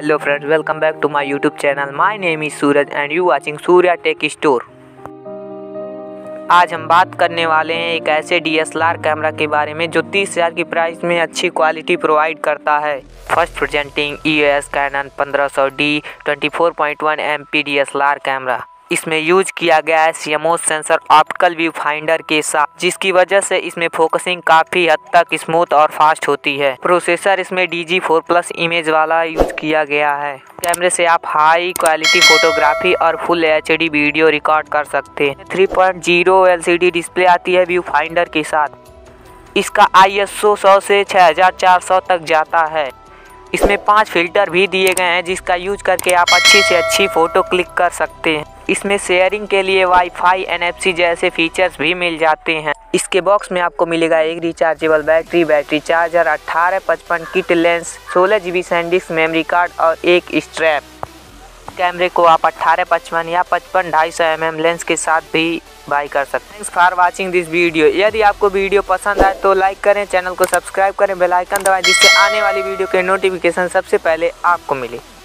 Hello friends, welcome back to my YouTube channel. My name is Suraj and you watching Surya Tech Store. आज हम बात करने वाले हैं एक ऐसे DSLR कैमरा के बारे में जो 30,000 की प्राइस में अच्छी क्वालिटी प्रोवाइड करता है। First presenting EOS Canon 1500D 24.1 MP DSLR camera. इसमें यूज किया गया है CMOS sensor optical view finder के साथ, जिसकी वजह से इसमें फोकसिंग काफ़ी हद तक स्मूथ और फास्ट होती है। प्रोसेसर इसमें DG4+ इमेज वाला यूज किया गया है। कैमरे से आप हाई क्वालिटी फोटोग्राफी और फुल HD वीडियो रिकॉर्ड कर सकते हैं। 3.0 LCD डिस्प्ले आती है व्यू फाइंडर के साथ। इसका ISO 100 से 6400 तक जाता है। इसमें 5 फिल्टर भी दिए गए हैं जिसका यूज करके आप अच्छी से अच्छी फ़ोटो क्लिक कर सकते हैं। इसमें शेयरिंग के लिए वाईफाई NFC जैसे फीचर्स भी मिल जाते हैं। इसके बॉक्स में आपको मिलेगा एक rechargeable battery charger, 18-55 kit lens, 16 GB SanDisk memory card और एक स्ट्रैप। कैमरे को आप 18-55 या 55-250 mm लेंस के साथ भी बाई कर सकते हैं। Thanks for watching this video. यदि आपको वीडियो पसंद आए तो लाइक करें, चैनल को सब्सक्राइब करें, बेल आइकन दबाएं जिससे आने वाली वीडियो के नोटिफिकेशन सबसे पहले आपको मिले।